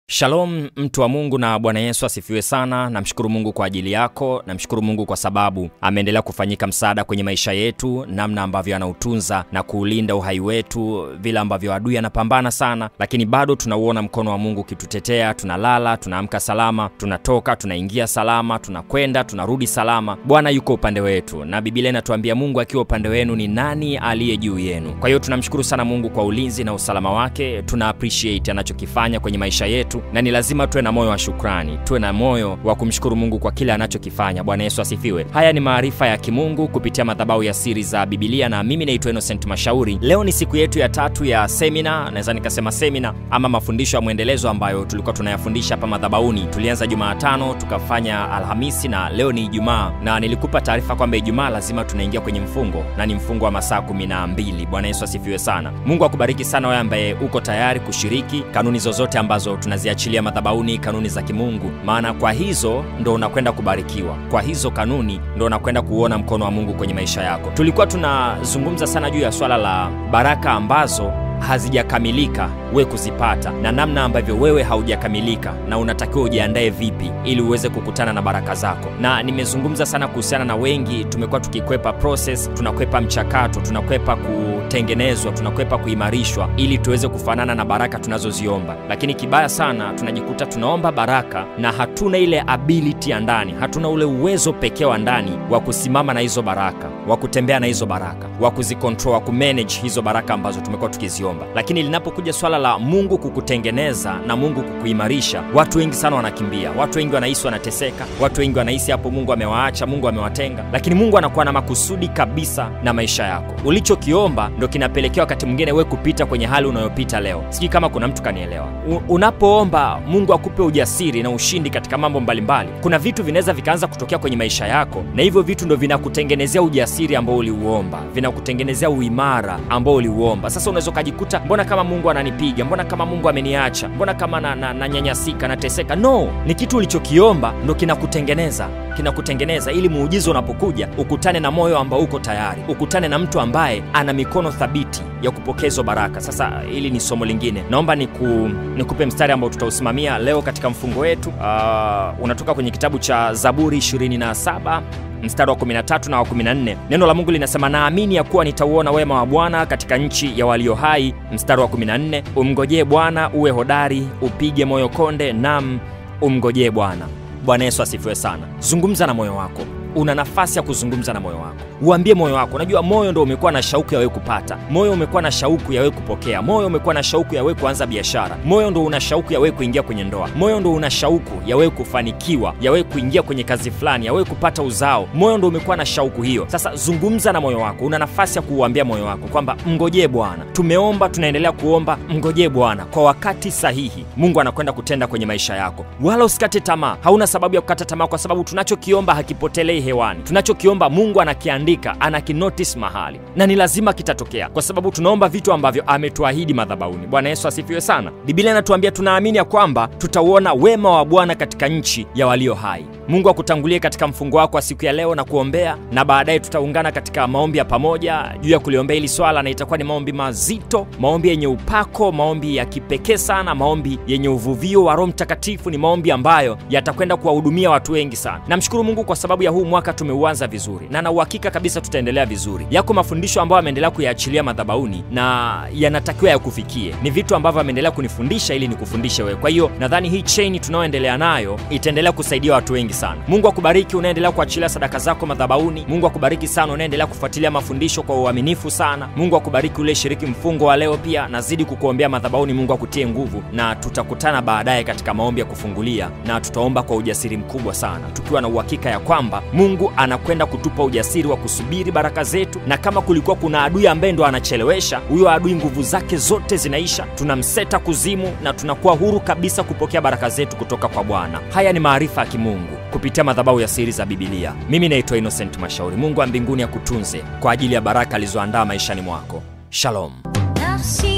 Shalom mtu wa Mungu na Bwana Yesu asifiwe sana. Namshukuru Mungu kwa ajili yako, namshukuru Mungu kwa sababu ameendelea kufanyika msaada kwenye maisha yetu, namna ambavyo anautunza na kuulinda uhai wetu, vile ambavyo adui anapambana sana, lakini bado tunauona mkono wa Mungu kitutetea. Tunalala, tunaamka salama, tunatoka, tunaingia salama, tunakwenda, tunarudi salama. Bwana yuko upande wetu, na Biblia inatuambia Mungu akiwa upande wenu ni nani aliye juu yenu? Kwa hiyo tunamshukuru sana Mungu kwa ulinzi na usalama wake. Tuna appreciate anachokifanya kwenye maisha yetu, na ni lazima tuwe na moyo wa shukrani, tuwe na moyo wa kumshukuru Mungu kwa kile anachokifanya. Bwana Yesu asifiwe. Haya ni maarifa ya Ki-Mungu kupitia madhabahu ya siri za Biblia, na mimi naitwa MASHAURI. Leo ni siku yetu ya 3 ya semina, naweza nikasema semina ama mafundisho ya muendelezo ambayo tulikuwa tunayafundisha hapa madhabahuni. Tulianza Jumatano, tukafanya Alhamisi, na leo ni Ijumaa, na nilikupa taarifa kwamba Ijumaa lazima tunaingia kwenye mfungo, na ni mfungo wa masaa 12. Bwana Yesu asifiwe sana. Mungu akubariki sana wewe ambaye uko tayari kushiriki kanuni zozote ambazo tunaziachilia madhabahuni, kanuni za Ki-Mungu, maana kwa hizo ndo unakwenda kubarikiwa. Kwa hizo kanuni ndo unakwenda kuona mkono wa Mungu kwenye maisha yako. Tulikuwa tunazungumza sana juu ya swala la baraka ambazo hazijakamilika wewe kuzipata, na namna ambavyo wewe haujakamilika na unatakiwa ujiandae vipi ili uweze kukutana na baraka zako. Na nimezungumza sana kuhusiana na wengi tumekuwa tukikwepa process, tunakwepa mchakato, tunakwepa kutengenezwa, tunakwepa kuimarishwa ili tuweze kufanana na baraka tunazoziomba. Lakini kibaya sana tunajikuta tunaomba baraka na hatuna ile ability ya ndani, hatuna ule uwezo pekee wa ndani wa kusimama na hizo baraka, wa kutembea na hizo baraka, wa kuzicontrol, wa kumanage hizo baraka ambazo tumekuwa tukiziomba. Lakini linapokuja swala la Mungu kukutengeneza na Mungu kukuimarisha, watu wengi sana wanakimbia. Watu wengi wanahisi wanateseka, watu wengi wanahisi hapo Mungu amewaacha, Mungu amewatenga. Lakini Mungu anakuwa na makusudi kabisa na maisha yako. Ulichokiomba ndo kinapelekea wakati mwingine wewe kupita kwenye hali unayopita leo. Sijui kama kuna mtu kanielewa. Unapoomba Mungu akupe ujasiri na ushindi katika mambo mbalimbali, kuna vitu vinaweza vikaanza kutokea kwenye maisha yako, na hivyo vitu ndo vinakutengenezea ujasiri ambao uliuomba, vinakutengenezea uimara ambao uliuomba. Sasa unaweza kujikuta, mbona kama Mungu ananipiga, mbona kama Mungu ameniacha, mbona kama na nyanyasika, nateseka. No, ni kitu ulichokiomba ndo kinakutengeneza ili muujiza unapokuja ukutane na moyo ambao uko tayari, ukutane na mtu ambaye ana mikono thabiti ya kupokezo baraka. Sasa hili ni somo lingine. Naomba nikupe mstari ambao tutausimamia leo katika mfungo wetu. Unatoka kwenye kitabu cha Zaburi 27 mstari wa 13 na wa 14. Neno la Mungu linasema, naamini ya kuwa nitauona wema wa Bwana katika nchi ya walio hai. Mstari wa 14, umngoje Bwana, uwe hodari, upige moyo konde, naam, umngoje Bwana. Bwana Yesu asifiwe sana. Zungumza na moyo wako. Una nafasi ya kuzungumza na moyo wako. Uambie moyo wako. Unajua moyo ndio umekuwa na shauku ya wewe kupata. Moyo umekuwa na shauku ya wewe kupokea. Moyo umekuwa na shauku ya wewe kuanza biashara. Moyo ndio una shauku ya wewe kuingia kwenye ndoa. Moyo ndio una shauku ya wewe kufanikiwa, ya wewe kuingia kwenye kazi fulani, ya wewe kupata uzao. Moyo ndio umekuwa na shauku hiyo. Sasa zungumza na moyo wako. Una nafasi ya kuuambia moyo wako kwamba mngojee Bwana. Tumeomba, tunaendelea kuomba, mngojee Bwana. Kwa wakati sahihi Mungu anakwenda kutenda kwenye maisha yako. Wala usikate tamaa. Hauna sababu ya kukata tamaa, kwa sababu tunachokiomba hakipotelei hewani. Tunachokiomba Mungu anakiandika, anakinotice mahali, na ni lazima kitatokea, kwa sababu tunaomba vitu ambavyo ametuahidi madhabahuni. Bwana Yesu asifiwe sana. Biblia inatuambia tunaamini ya kwamba tutauona wema wa Bwana katika nchi ya walio hai. Mungu akutangulie katika mfungo wako wa siku ya leo na kuombea, na baadaye tutaungana katika maombi ya pamoja juu ya kuliombea hili swala, na itakuwa ni maombi mazito, maombi yenye upako, maombi ya kipekee sana, maombi yenye uvuvio wa Roho Mtakatifu. Ni maombi ambayo yatakwenda kuwahudumia watu wengi sana. Namshukuru Mungu kwa sababu ya huu mwaka tumeuanza vizuri, na na uhakika kabisa tutaendelea vizuri. Yako mafundisho ambayo ameendelea kuyaachilia madhabahuni na yanatakiwa yakufikie. Ni vitu ambavyo ameendelea kunifundisha ili nikufundishe wewe. Kwa hiyo nadhani hii chain tunaoendelea nayo itaendelea kusaidia watu wengi sana. Mungu akubariki unaendelea kuachilia sadaka zako madhabahuni. Mungu akubariki sana unaendelea kufuatilia mafundisho kwa uaminifu sana. Mungu akubariki ule shiriki mfungo wa leo pia. Nazidi kukuombea madhabahuni. Mungu akutie nguvu, na tutakutana baadaye katika maombi ya kufungulia, na tutaomba kwa ujasiri mkubwa sana, tukiwa na uhakika ya kwamba Mungu anakwenda kutupa ujasiri wa kusubiri baraka zetu. Na kama kulikuwa kuna adui ambaye ndo anachelewesha, huyo adui nguvu zake zote zinaisha, tunamseta kuzimu na tunakuwa huru kabisa kupokea baraka zetu kutoka kwa Bwana. Haya ni maarifa ya Ki-Mungu kupitia madhabahu ya siri za Biblia. Mimi naitwa MASHAURI. Mungu wa mbinguni akutunze kwa ajili ya baraka alizoandaa maishani mwako. Shalom.